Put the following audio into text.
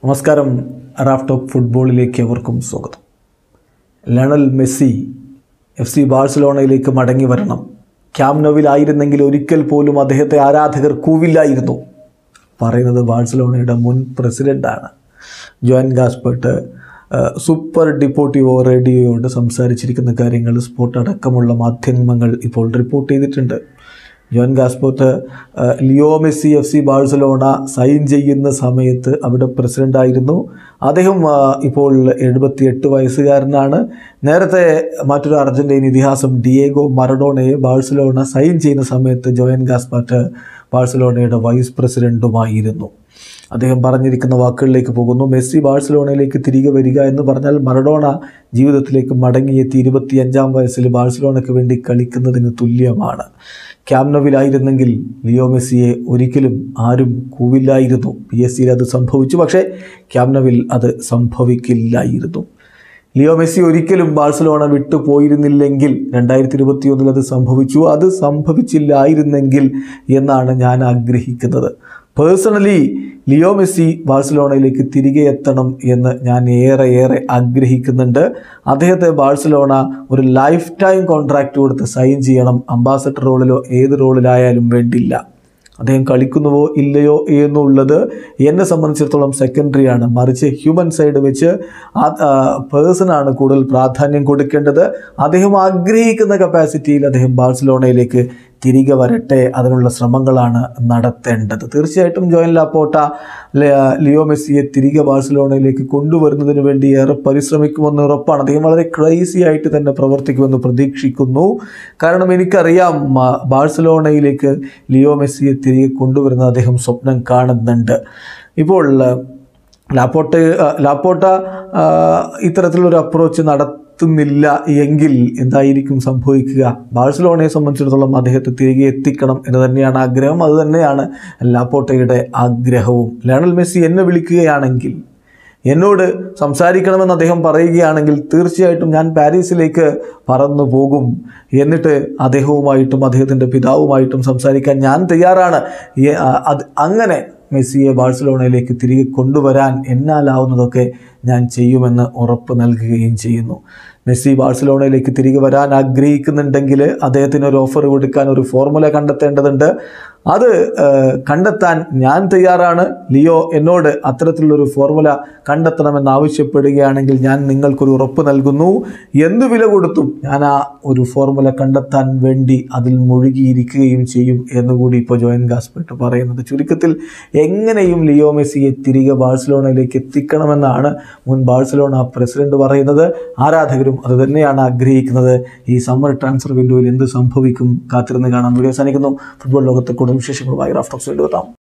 നമസ്കാരം. Raf talk ഫുട്ബോളിലേക്ക് അവർക്കും സ്വാഗതം. ലയണൽ മെസ്സി FC ബാഴ്സലോണയിലേക്ക് മടങ്ങി വരണം. ക്യാമ്പ് നൗവിലായിരുന്നെങ്കിൽ ഒരിക്കൽ പോലും അദ്ദേഹത്തെ ആരാധകർ കൂവില്ലായിരുന്നു. പറയുന്നത് ബാഴ്സലോണയുടെ മുൻ പ്രസിഡൻ്റാണ് ജോൻ ഗാസ്പെർട്ട്. സൂപ്പർ ഡിപ്പോർട്ടിവോ റേഡിയോയോട് സംസാരിച്ചിരിക്കുന്ന കാര്യങ്ങൾ സ്പോർട്ട് അടക്കമുള്ള മാധ്യമങ്ങൾ ഇപ്പോൾ റിപ്പോർട്ട് ചെയ്തിട്ടുണ്ട്. Joan Gaspart Leo Messi FC Barcelona sign ചെയ്യുന്ന സമയത്ത് അവിടെ പ്രസിഡൻ്റായിരുന്നു. അദ്ദേഹം ഇപ്പോൾ 78 വയസ്സുകാരനാണ്. നേരത്തെ മറ്റൊരു അർജൻറ്റീൻ ഇതിഹാസം ഡിയേഗോ മറഡോണയെ ബാഴ്സലോണ സൈൻ ചെയ്യുന്ന സമയത്ത് ജോൻ ഗാസ്പെർട്ട് ബാഴ്സലോണയുടെ വൈസ് പ്രസിഡൻറ്റുമായിരുന്നു. അദ്ദേഹം പറഞ്ഞിരിക്കുന്ന വാക്കുകളിലേക്ക് പോകുന്നു. മെസ്സി ബാഴ്സലോണയിലേക്ക് തിരികെ വരിക എന്ന് പറഞ്ഞാൽ മറഡോണ ജീവിതത്തിലേക്ക് മടങ്ങിയെത്തി 25-ാം വയസ്സിൽ ബാഴ്സലോണയ്ക്ക് വേണ്ടി കളിക്കുന്നതിന് തുല്യമാണ്. ക്യാമ്പ് നൗവിലായിരുന്നെങ്കിൽ ലിയോ മെസ്സിയെ ഒരിക്കലും ആരും കൂവില്ലായിരുന്നു. PSG അത് സംഭവിച്ചു, പക്ഷേ ക്യാമ്പ് നൗവിൽ അത് സംഭവിക്കില്ലായിരുന്നു. ലിയോ മെസ്സി ഒരിക്കലും ബാഴ്സലോണ വിട്ടു പോയിരുന്നില്ലെങ്കിൽ 2021 അത് സംഭവിച്ചു. അത് സംഭവിച്ചില്ലായിരുന്നെങ്കിൽ എന്നാണ് ഞാൻ ആഗ്രഹിക്കുന്നത്. പേഴ്സണലി ലിയോ മെസ്സി ബാഴ്സലോണയിലേക്ക് തിരികെ എത്തണം എന്ന് ഞാൻ ഏറെ ആഗ്രഹിക്കുന്നുണ്ട്. അദ്ദേഹത്തെ ബാഴ്സലോണ ഒരു ലൈഫ് ടൈം കോൺട്രാക്റ്റ് കൊടുത്ത് സൈൻ ചെയ്യണം. അംബാസഡർ റോളിലോ ഏത് റോളിലായാലും വേണ്ടില്ല. അദ്ദേഹം കളിക്കുന്നുവോ ഇല്ലയോ എന്നുള്ളത് എന്നെ സംബന്ധിച്ചിടത്തോളം സെക്കൻഡറിയാണ്. മറിച്ച് ഹ്യൂമൻ സൈഡ് വെച്ച് പേഴ്സണാണ് കൂടുതൽ പ്രാധാന്യം കൊടുക്കേണ്ടത്. അദ്ദേഹം ആഗ്രഹിക്കുന്ന കപ്പാസിറ്റിയിൽ അദ്ദേഹം ബാഴ്സലോണയിലേക്ക് തിരികെ വരട്ടെ. അതിനുള്ള ശ്രമങ്ങളാണ് നടത്തേണ്ടത്. തീർച്ചയായിട്ടും ജോയൻ ലാപ്പോർട്ട ലിയോ മെസ്സിയെ തിരികെ ബാഴ്സലോണയിലേക്ക് കൊണ്ടുവരുന്നതിന് വേണ്ടി ഏറെ പരിശ്രമിക്കുമെന്ന് ഉറപ്പാണ്. അദ്ദേഹം വളരെ ക്രൈസി ആയിട്ട് തന്നെ പ്രവർത്തിക്കുമെന്ന് പ്രതീക്ഷിക്കുന്നു. കാരണം എനിക്കറിയാം ബാഴ്സലോണയിലേക്ക് ലിയോ മെസ്സിയെ തിരികെ കൊണ്ടുവരുന്നത് അദ്ദേഹം സ്വപ്നം കാണുന്നുണ്ട്. ഇപ്പോൾ ലാപ്പോർട്ട ഇത്തരത്തിലൊരു അപ്രോച്ച് നടത്തുന്നില്ല എങ്കിൽ എന്തായിരിക്കും സംഭവിക്കുക? ബാഴ്സലോണയെ സംബന്ധിച്ചിടത്തോളം അദ്ദേഹത്തെ തിരികെ എത്തിക്കണം എന്ന് തന്നെയാണ് ആഗ്രഹം. അതുതന്നെയാണ് ലാപ്പോർട്ടയുടെ ആഗ്രഹവും. ലയണൽ മെസ്സി എന്നെ വിളിക്കുകയാണെങ്കിൽ, എന്നോട് സംസാരിക്കണമെന്ന് അദ്ദേഹം പറയുകയാണെങ്കിൽ തീർച്ചയായിട്ടും ഞാൻ പാരീസിലേക്ക് പറന്നു പോകും. എന്നിട്ട് അദ്ദേഹവുമായിട്ടും അദ്ദേഹത്തിൻ്റെ പിതാവുമായിട്ടും സംസാരിക്കാൻ ഞാൻ തയ്യാറാണ്. അങ്ങനെ മെസ്സിയെ ബാഴ്സലോണയിലേക്ക് തിരികെ കൊണ്ടുവരാൻ എന്നാലാവുന്നതൊക്കെ ഞാൻ ചെയ്യുമെന്ന് ഉറപ്പ് നൽകുകയും ചെയ്യുന്നു. മെസ്സി ബാഴ്സലോണയിലേക്ക് തിരികെ വരാൻ ആഗ്രഹിക്കുന്നുണ്ടെങ്കിൽ അദ്ദേഹത്തിന് ഒരു ഓഫർ കൊടുക്കാൻ ഒരു ഫോർമുല കണ്ടെത്തേണ്ടതുണ്ട്. അത് കണ്ടെത്താൻ ഞാൻ തയ്യാറാണ്. ലിയോ എന്നോട് അത്തരത്തിലുള്ളൊരു ഫോർമുല കണ്ടെത്തണമെന്ന് ആവശ്യപ്പെടുകയാണെങ്കിൽ ഞാൻ നിങ്ങൾക്കൊരു ഉറപ്പ് നൽകുന്നു. എന്ത് വില കൊടുത്തും ഞാൻ ആ ഒരു ഫോർമുല കണ്ടെത്താൻ വേണ്ടി അതിൽ മുഴുകിയിരിക്കുകയും ചെയ്യും എന്നുകൂടി ഇപ്പോൾ ജോയൻ ഗാസ്പെർട്ട് പറയുന്നത്. ചുരുക്കത്തിൽ എങ്ങനെയും ലിയോ മെസ്സിയെ തിരികെ ബാഴ്സലോണയിലേക്ക് എത്തിക്കണമെന്നാണ് മുൻ ബാഴ്സലോണ പ്രസിഡന്റ് പറയുന്നത്. ആരാധകരും അത് തന്നെയാണ് ആഗ്രഹിക്കുന്നത്. ഈ സമ്മർ ട്രാൻസ്ഫർ വിൻഡോയിൽ എന്ത് സംഭവിക്കും കാത്തിരുന്ന് കാണാം. വീഡിയോ അവസാനിക്കുന്നു. ഫുട്ബോൾ ലോകത്തെ കൂടുതൽ വിശേഷങ്ങളുമായി റാഫ് ടോക്സ് വീണ്ടും എത്താം.